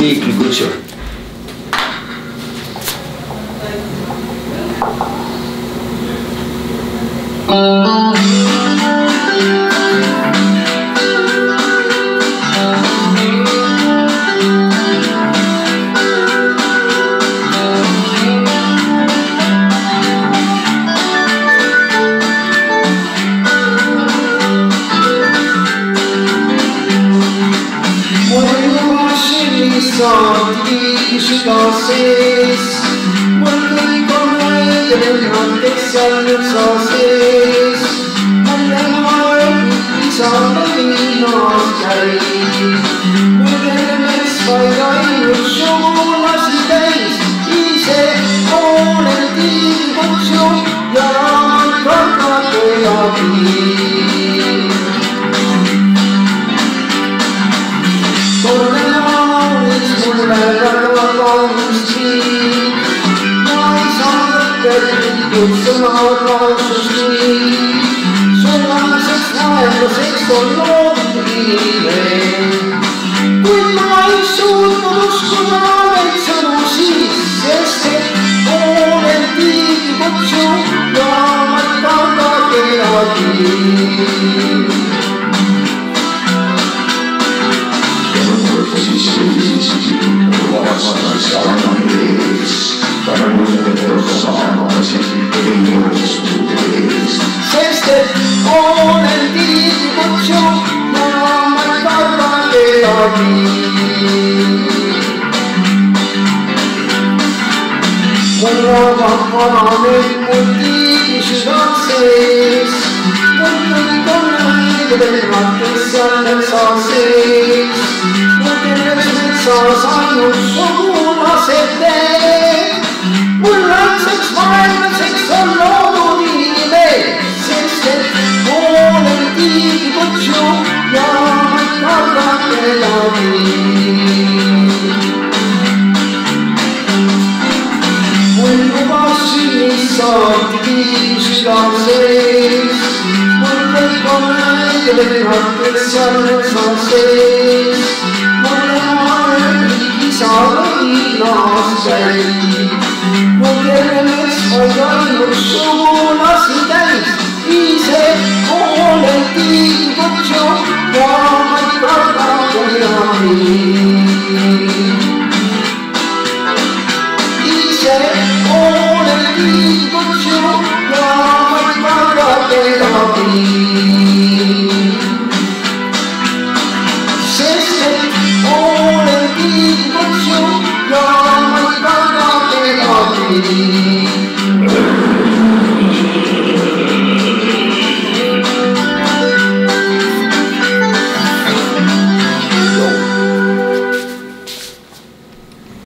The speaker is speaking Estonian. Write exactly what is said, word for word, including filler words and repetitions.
Tiikri kutsu. Sees, mul kõik on õigel, kes seal nüüd sa sees. Mulle maailm isale linnas käib, mul terves vaid ainult sugulasi täis. Ise olen tiigutsu ja kartad pöörabi. Tolle laulis mulle väga kaunist viib, ma ei saa lõpetlikud sõnad lausust nii. Sul lanseks vaevlaseks on loodile, kuid ma ei suutnud uskuda neid sõnu siis, sest et olen tiigutsu ja ma ei karda kedagi. Sest et olen tiigutsu ja ma ei karda kedagi. Mul ravab vananeb mul tiigi südant sees, mul kõik on õiged, kes seal metsa sees. Mul terves metsas ainult sugulased teeb, mul lanseks vaevlaseks on loodud inimene, sest et olen tiigutsu ja ma ei karda kedagi. Mul juba sünnis saati tiigi südant sees, mul kõik on õiged, kes seal metsas sees. Mulle maailm isale linnas käib, mul terves vaid ainult sugulasi täis. Ise olen tiigutsu ja ma ei karda kedagi. Ise olen tiigutsu ja ma ei karda kedagi. Sest et olen tiigutsu ja ma ei karda kedagi.